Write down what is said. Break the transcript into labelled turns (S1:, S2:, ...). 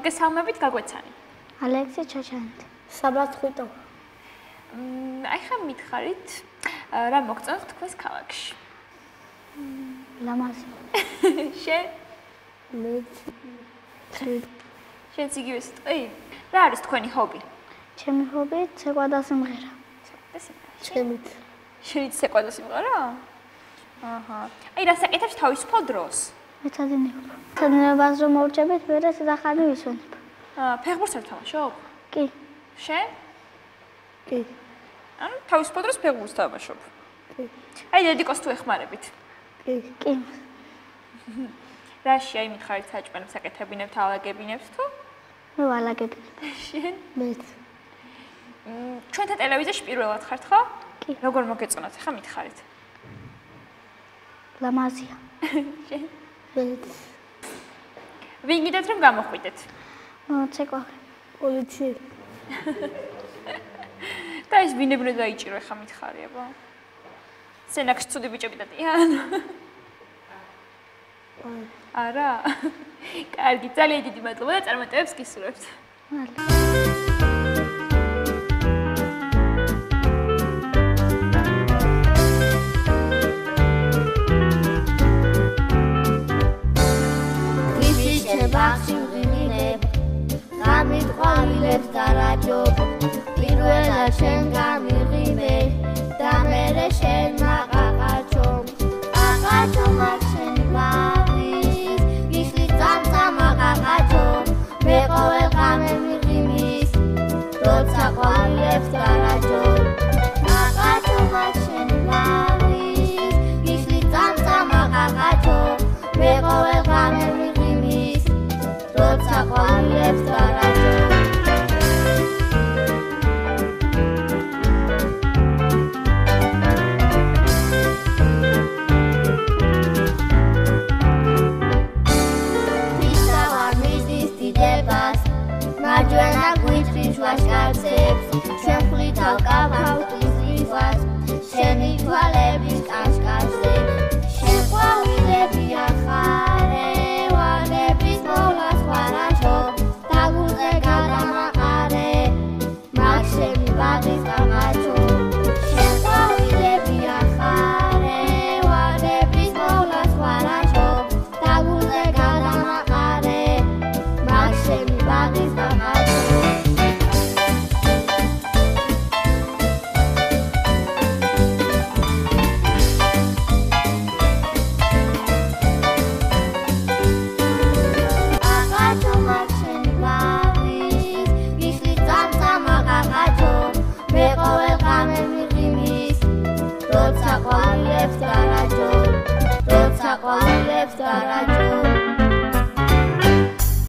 S1: მოგესალმებით, გაგვეცანი.
S2: ალექსი ჩაჩანიძე.
S3: საბა ცხვიტავა.
S1: აი ხა მითხარით, რა მოგწონთ თქვენს ქალაქში?
S2: ლამაზი.
S1: შენ?
S3: მეც.
S1: შენც იგივე სიტყვი? რა არის თქვენი ჰობი?
S2: ჩემი ჰობი ცეკვა და სიმღერა.
S3: ჩემით.
S1: შენიც ცეკვა და სიმღერა? აჰა. აი რა საკეთებს თავისუფალ დროს?
S2: მეცადინეობა. მეცადინეობას რომ მოვჭებით, მერე სახანი ვისვენებ.
S1: ფეხბურთს არ თამაშობ?
S2: კი.
S1: შენ?
S3: კი.
S1: ანუ თავისუფალ დროს ფეხბურთს თამაშობ?
S3: კი.
S1: აი დედიკოს თუ ეხმარებით?
S3: კი.
S2: კი.
S1: რაში აი მითხარით საჭმელებს აკეთებინებთ, ალაგებინებთ თუ?
S2: მე ვალაგებინებ.
S1: შენ?
S3: მეც.
S1: ჩვენთან ტელევიზიაში პირველად ხართ ხო?
S2: კი.
S1: როგორ მოგეწონათ ახლა მითხარით?
S2: ლამაზია.
S1: შენ?
S3: მეც.
S1: ვინ გიდათ რომ გამოხვიდეთ?
S2: ცეკვა.
S3: პოლიციელი.
S1: და ეს ვინებრო დაიჭირო ახლა მითხარიებო? სენაკში ცუდი ბიჭები დადიან? არა? კარგი, ძალიან დიდი მადლობა და წარმატებებს გისურვებთ.
S4: გამიტყვალილებს დარაჯობ პირველად შენ გამიღიმე და მერე შენ მაყაყაჩო ყაყაჩო მაგ შენ ბავის გიხლი წამწამა ყაყაჩო მე ყოველ ღამე მიღიმის როცა ყვალილებს დარაჯო ყაყაჩო მაგ შენ ბავის გიხლი წამწამა ყაყაჩო მე ყოველ ღამე მიღიმის როცა ყვალილებს დარაჯო მარჯვენა გვიწვის ვაშკარცებს ჩვენ ხვლით ავკავავთ ისრიფას შენი თვალები